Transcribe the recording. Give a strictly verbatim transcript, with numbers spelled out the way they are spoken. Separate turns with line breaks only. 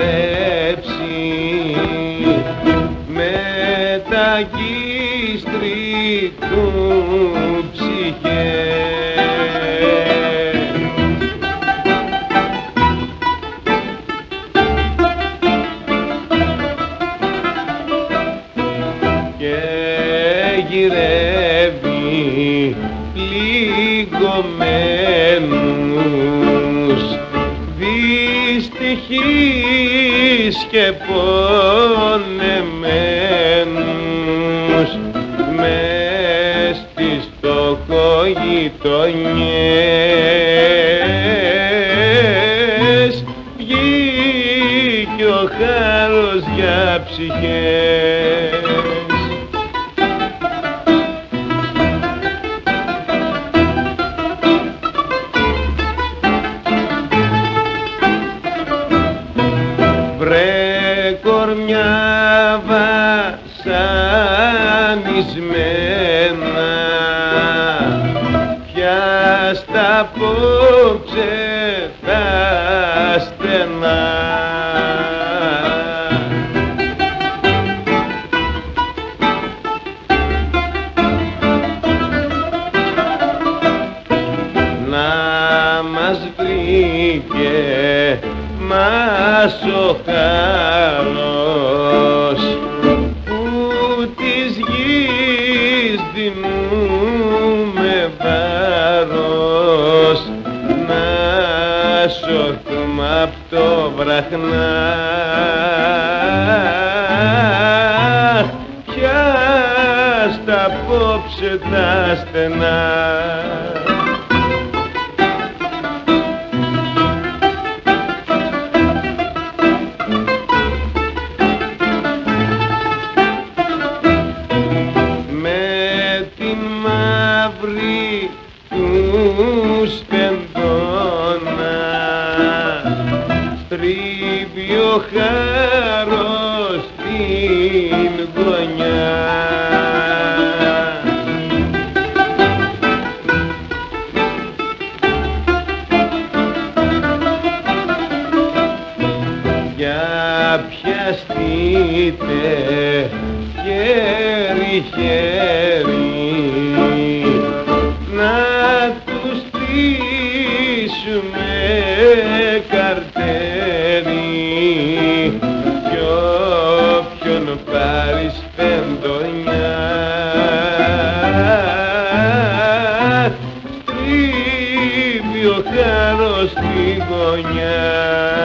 γυρέψει με τα κύστρι του ψυχέ. Και γυρεύει πληγωμένους, δυστυχείς και πονεμένους μες στις φτωχογειτονιές. Βγήκε ο χάρος για ψυχές. Βρε κορμιά βασανισμένα, πιάσ' τα απόψε τα στενά. Να μας βρήκε μας ο χάρος που της γης δινούμε βάρος, να σωθούμε απ' το βραχνά. Πιάσ' τα απόψε τα στενά. Του στεντώνα στρίβει ο χάρος την γωνιά. Για πιαστείτε χέρι χέρι να τους στήσουμε καρτέρι, κι όποιον πάρει σπεντονιά στρίβει ο χάρος στη γωνιά.